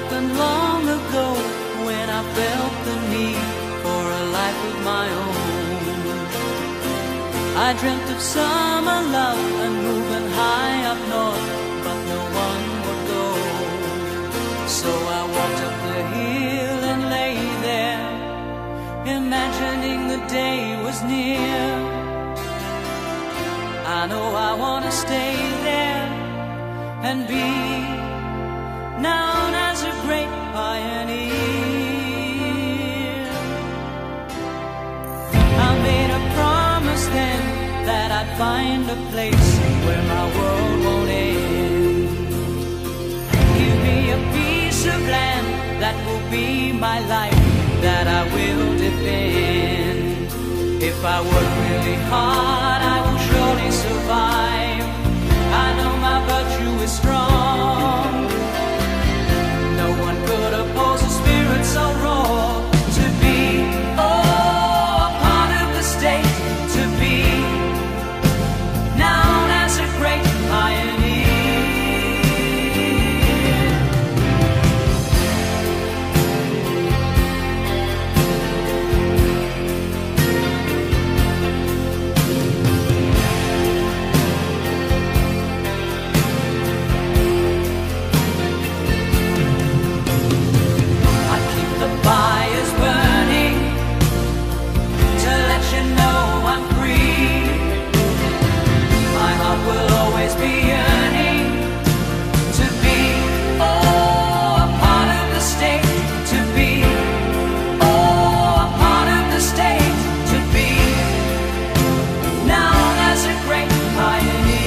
happened long ago when I felt the need for a life of my own. I dreamt of summer love and moving high up north, but no one would go. So I walked up the hill and lay there, imagining the day was near. I know I want to stay there and be known as a great pioneer. I made a promise then that I'd find a place where my world won't end. Give me a piece of land that will be my life, that I will defend. If I work really hard, I will surely survive. I know my virtue is strong. No one could oppose a spirit so raw. To be, oh, a part of the state. To be known as a great pioneer. Fires burning to let you know I'm free. My heart will always be yearning to be, oh, a part of the state. To be, oh, a part of the state. To be known as a great pioneer.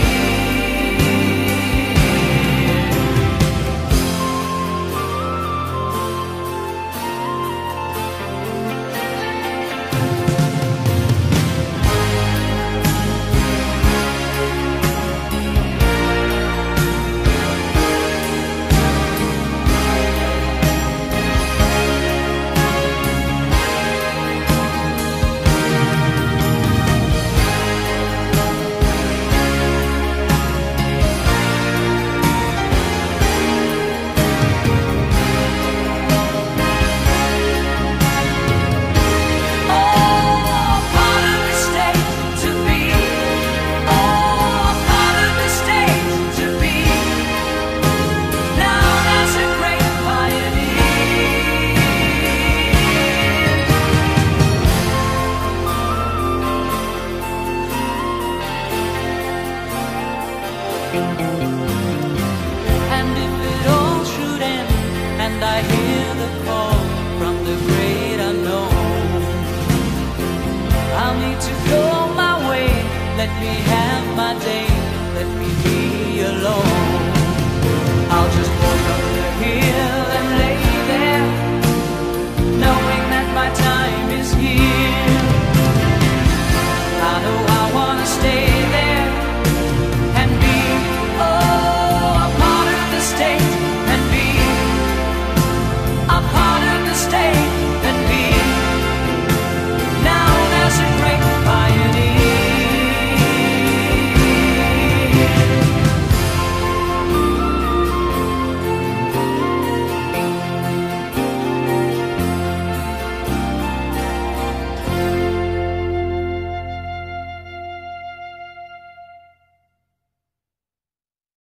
And if it all should end and I hear the call from the great unknown, I'll need to go my way. Let me have my day, let me be alone.